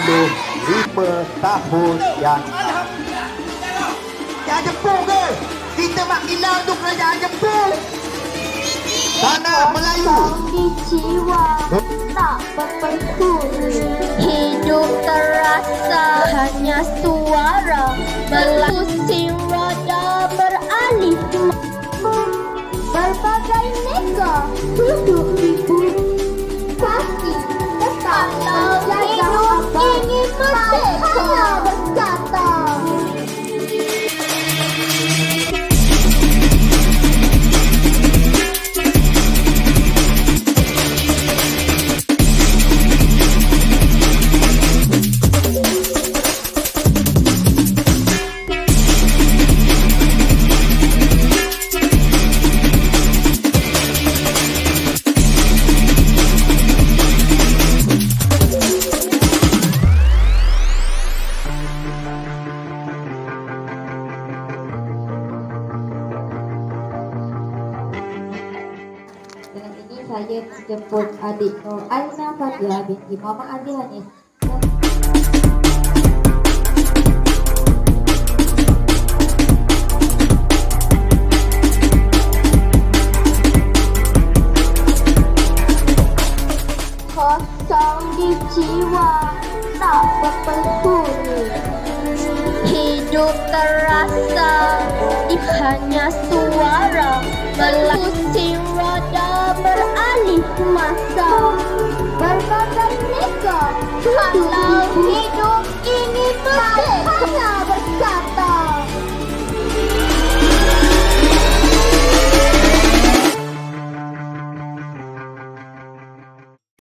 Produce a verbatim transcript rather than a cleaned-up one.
puluh lima tahun yang Kerajaan Jepun ke? Kita mak gila tu kerajaan Jepun. Tanah Melayu. Di jiwa tak berpenghuni. Hidup terasa hanya suara melalui roda beralih. Berbagai nega duduk di bumi. Kaki tetap menjaga abad. Ingin merdeka berkata. Dengan ini saya menjemput adik Nur Aina Fatia binti Muhammad Adi Hanif. Kosong di jiwa tak berpenghuni. Hidup terasa di hanya suara melalui roda beralih masa. Berbagai nega kalau hidup ini berbeda.